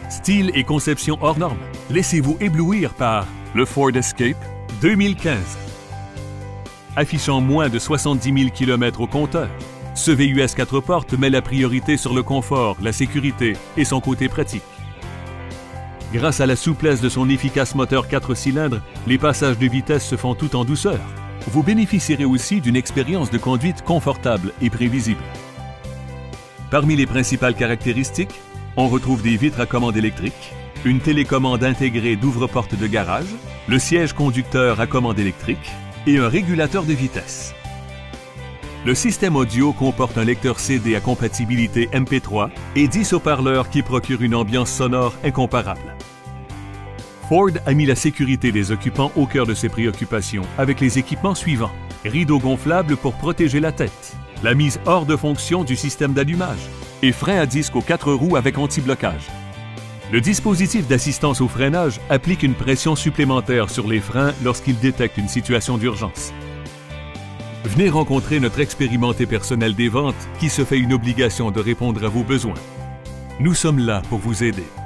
Style et conception hors norme. Laissez-vous éblouir par le Ford Escape 2015. Affichant moins de 70 000 km au compteur, ce VUS 4 portes met la priorité sur le confort, la sécurité et son côté pratique. Grâce à la souplesse de son efficace moteur 4 cylindres, les passages de vitesse se font tout en douceur. Vous bénéficierez aussi d'une expérience de conduite confortable et prévisible. Parmi les principales caractéristiques, on retrouve des vitres à commande électrique, une télécommande intégrée d'ouvre-porte de garage, le siège conducteur à commande électrique et un régulateur de vitesse. Le système audio comporte un lecteur CD à compatibilité MP3 et 10 haut-parleurs qui procurent une ambiance sonore incomparable. Ford a mis la sécurité des occupants au cœur de ses préoccupations avec les équipements suivants. Rideaux gonflables pour protéger la tête, la mise hors de fonction du système d'allumage et frein à disque aux 4 roues avec anti-blocage. Le dispositif d'assistance au freinage applique une pression supplémentaire sur les freins lorsqu'il détecte une situation d'urgence. Venez rencontrer notre expérimenté personnel des ventes qui se fait une obligation de répondre à vos besoins. Nous sommes là pour vous aider.